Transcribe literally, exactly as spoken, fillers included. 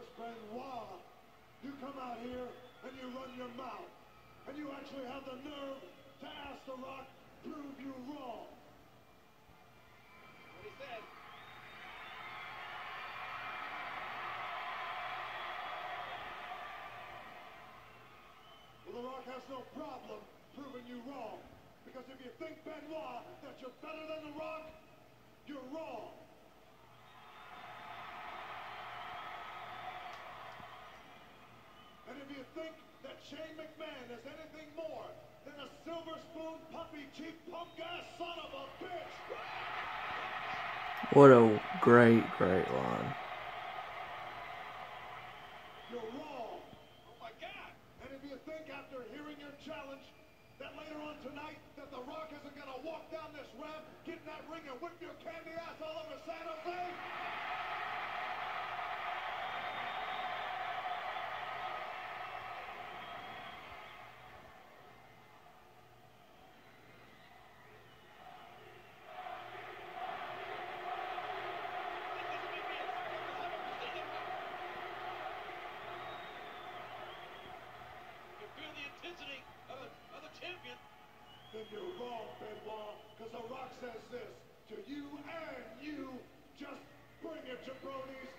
Benoit, you come out here and you run your mouth, and you actually have the nerve to ask The Rock to prove you wrong. What he said. Well, The Rock has no problem proving you wrong, because if you think, Benoit, that you're better than The Rock, you're wrong. And if you think that Shane McMahon is anything more than a silver spoon puppy cheek punk ass son of a bitch. What a great, great line. You're wrong. Oh my God. And if you think after hearing your challenge that later on tonight that The Rock isn't going to walk down this ramp, get in that ring and whip your candy ass all over San Jose, then you're wrong, Benoit, because The Rock says this to you and you. Just bring it, jabronis.